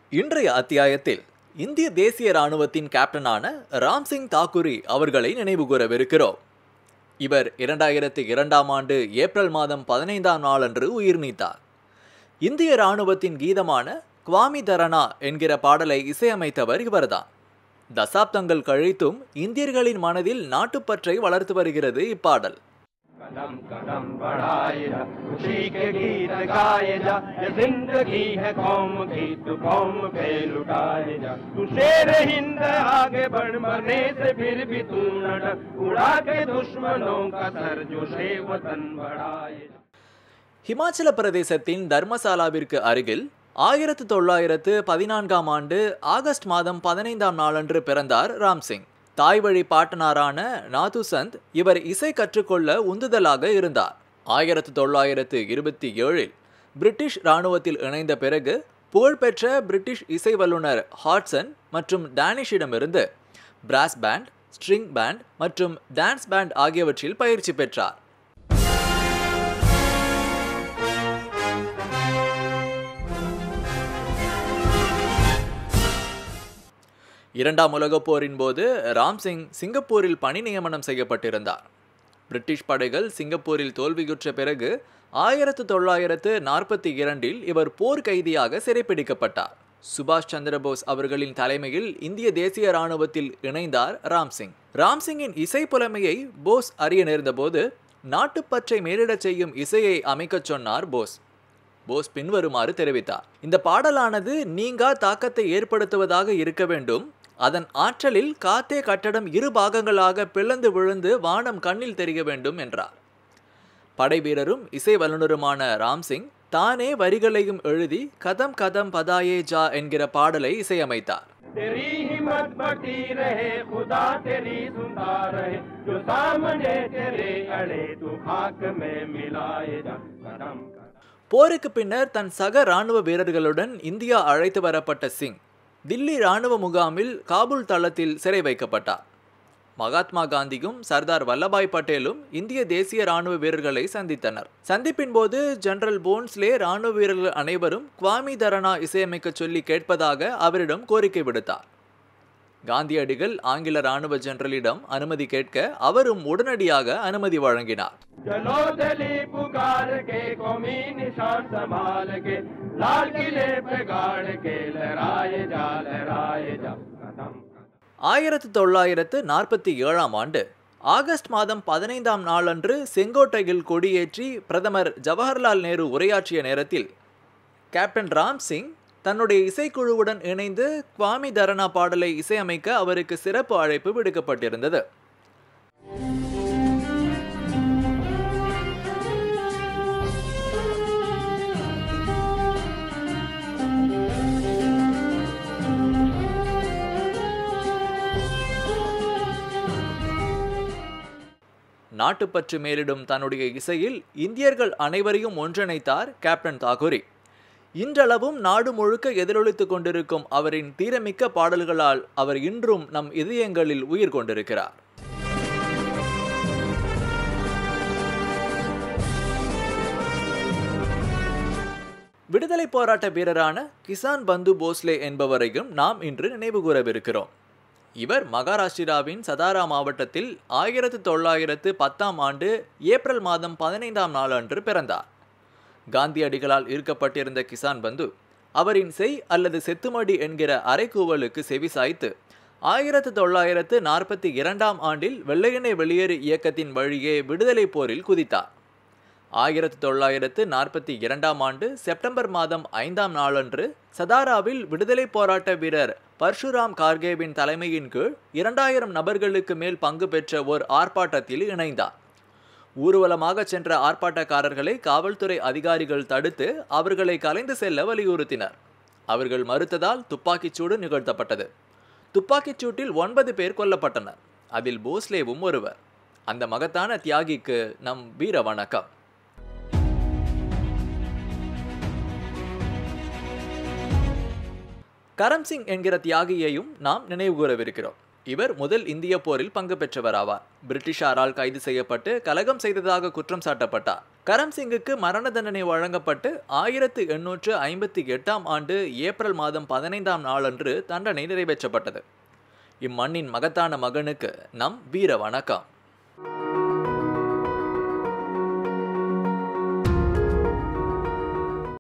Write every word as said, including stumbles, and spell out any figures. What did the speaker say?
இன்றைய அத்தியாயத்தில் இந்திய தேசிய இராணுவத்தின் கேப்டனான ராம்சிங் தாக்கூரி அவர்களை நினைவுகூரவிருக்கிறோம். இவர் இரண்டாயிரத்தி இரண்டாம் ஆண்டு ஏப்ரல் மாதம் பதினைந்தாம் நாளன்று உயிர் நீத்தார். இந்திய இராணுவத்தின் கீதமான குவாமி தரணா என்கிற பாடலை இசையமைத்தவர் இவர்தான். தசாப்தங்கள் கழித்தும் இந்தியர்களின் மனதில் நாட்டுப்பற்றை வளர்த்து வருகிறது இப்பாடல். कदम कदम बढ़ाए जा, खुशी के गीत गाए जा, ये जिंदगी है कौम की, तू कौम पे लुटाए जा, तू शेर हिंद आगे बढ़, मरने से फिर भी तू न डर, उड़ा के दुश्मनों का सर जो शे वतन बढ़ाए जा. ஹிமாச்சல பிரதேசத்தின் தர்மசாலாவிற்கு அருகில் ஆயிரத்து தொள்ளாயிரத்து பதினான்காம் ஆண்டு ஆகஸ்ட் மாதம் பதினைந்தாம் நாளன்று பிறந்தார் ராம்சிங். தாய் வழி பாட்டனாரான நாதுசந்த் இவர் இசை கற்றுக்கொள்ள உந்துதலாக இருந்தார். ஆயிரத்து தொள்ளாயிரத்து இருபத்தி ஏழில் பிரிட்டிஷ் இராணுவத்தில் இணைந்த பிறகு புகழ்பெற்ற பிரிட்டிஷ் இசை வல்லுநர் ஹாட்சன் மற்றும் டேனிஷிடமிருந்து பிராஸ் பேண்ட், ஸ்ட்ரிங் பேண்ட் மற்றும் டான்ஸ் பேண்ட் ஆகியவற்றில் பயிற்சி பெற்றார். இரண்டாம் உலகப் போரின் போது ராம்சிங் சிங்கப்பூரில் பணி நியமனம் செய்யப்பட்டிருந்தார். பிரிட்டிஷ் படைகள் சிங்கப்பூரில் தோல்வியுற்ற பிறகு ஆயிரத்து தொள்ளாயிரத்து நாற்பத்தி இரண்டில் இவர் போர் கைதியாக சிறைப்பிடிக்கப்பட்டார். சுபாஷ் சந்திரபோஸ் அவர்களின் தலைமையில் இந்திய தேசிய இராணுவத்தில் இணைந்தார் ராம்சிங். ராம்சிங்கின் இசை புலமையை போஸ் அறிய நேர்ந்தபோது நாட்டுப்பற்றை மேலிடச் செய்யும் இசையை அமைக்கச் சொன்னார் போஸ். போஸ் பின்வருமாறு தெரிவித்தார்: இந்த பாடலானது நீங்கா தாக்கத்தை ஏற்படுத்துவதாக இருக்க வேண்டும். அதன் ஆற்றலில் காத்தே கட்டடம் இரு பாகங்களாக பிளந்து விழுந்து வானம் கண்ணில் தெரிய வேண்டும் என்றார். படை வீரரும் இசை வல்லுநருமான ராம்சிங் தானே வரிகளையும் எழுதி கதம் கதம் பதாயே ஜா என்கிற பாடலை இசையமைத்தார். போருக்கு பின்னர் தன் சக இராணுவ வீரர்களுடன் இந்தியா அழைத்து வரப்பட்ட சிங் தில்லி இராணுவ முகாமில் காபூல் தளத்தில் சிறை வைக்கப்பட்டார். மகாத்மா காந்தியும் சர்தார் வல்லபாய் பட்டேலும் இந்திய தேசிய இராணுவ வீரர்களை சந்தித்தனர். சந்திப்பின் போது ஜெனரல் போன்ஸ்லே இராணுவ வீரர்கள் அனைவரும் குவாமி தரணா இசையமைக்க சொல்லி கேட்பதாக அவரிடம் கோரிக்கை விடுத்தார். காந்தியடிகள் ஆங்கில இராணுவ ஜெனரலிடம் அனுமதி கேட்க அவரும் உடனடியாக அனுமதி வழங்கினார். ஆயிரத்து தொள்ளாயிரத்து நாற்பத்தி ஏழாம் ஆண்டு ஆகஸ்ட் மாதம் பதினைந்தாம் நாளன்று செங்கோட்டையில் கொடியேற்றி பிரதமர் ஜவஹர்லால் நேரு உரையாற்றிய நேரத்தில் கேப்டன் ராம்சிங் தன்னுடைய இசைக்குழுவுடன் இணைந்து குவாமி தரணா பாடலை இசையமைக்க அவருக்கு சிறப்பு அழைப்பு விடுக்கப்பட்டிருந்தது. நாட்டுப்பற்று மேலிடும் தன்னுடைய இசையில் இந்தியர்கள் அனைவரையும் ஒன்றிணைத்தார் கேப்டன் தாக்கூரி. இன்றளவும் நாடு முழுக்க எதிரொலித்துக் கொண்டிருக்கும் அவரின் தீரமிக்க பாடல்களால் அவர் இன்றும் நம் இதயங்களில் உயிர் கொண்டிருக்கிறார். விடுதலை போராட்ட வீரரான கிசான் பந்து போஸ்லே என்பவரையும் நாம் இன்று நினைவு கூறவிருக்கிறோம். இவர் மகாராஷ்டிராவின் சதாரா மாவட்டத்தில் ஆயிரத்து தொள்ளாயிரத்து பத்தாம் ஆண்டு ஏப்ரல் மாதம் பதினைந்தாம் நாள் அன்று பிறந்தார். காந்தியடிகளால் ஈர்க்கப்பட்டிருந்த கிசான் பந்து அவரின் செய் அல்லது செத்துமடி என்கிற அரைக்கூவலுக்கு செவிசாய்த்து ஆயிரத்து தொள்ளாயிரத்து நாற்பத்தி இரண்டாம் ஆண்டில் வெள்ளையனே வெளியேறு இயக்கத்தின் வழியே விடுதலை போரில் குதித்தார். ஆயிரத்து தொள்ளாயிரத்து நாற்பத்தி இரண்டாம் ஆண்டு செப்டம்பர் மாதம் ஐந்தாம் நாளன்று சதாராவில் விடுதலை போராட்ட வீரர் பர்ஷுராம் கார்கேவின் தலைமையின் கீழ் இரண்டாயிரம் நபர்களுக்கு மேல் பங்கு பெற்ற ஓர் ஆர்ப்பாட்டத்தில் இணைந்தார். ஊர்வலமாக சென்ற ஆர்ப்பாட்டக்காரர்களை காவல்துறை அதிகாரிகள் தடுத்து அவர்களை கலைந்து செல்ல வலியுறுத்தினர். அவர்கள் மறுத்ததால் துப்பாக்கிச்சூடு நிகழ்த்தப்பட்டது. துப்பாக்கிச் சூட்டில் ஒன்பது பேர் கொல்லப்பட்டனர். அதில் போஸ்லேவும் ஒருவர். அந்த மகத்தான தியாகிக்கு நம் வீர வணக்கம். கரம்சிங் என்கிற தியாகியையும் நாம் நினைவு கூறவிருக்கிறோம். இவர் முதல் இந்திய போரில் பங்கு பெற்றவர் ஆவார். பிரிட்டிஷாரால் கைது செய்யப்பட்டு கலகம் செய்ததாக குற்றம் சாட்டப்பட்டார். கரம் சிங்குக்கு மரண தண்டனை வழங்கப்பட்டு ஆயிரத்து எண்ணூற்று ஐம்பத்தி எட்டாம் ஆண்டு ஏப்ரல் மாதம் பதினைந்தாம் நாளன்று தண்டனை நிறைவேற்றப்பட்டது. இம்மண்ணின் மகத்தான மகனுக்கு நம் வீர வணக்கம்.